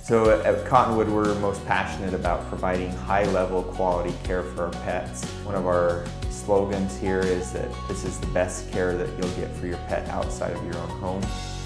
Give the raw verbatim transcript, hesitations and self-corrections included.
So at Cottonwood, we're most passionate about providing high-level quality care for our pets. One of our slogans here is that this is the best care that you'll get for your pet outside of your own home.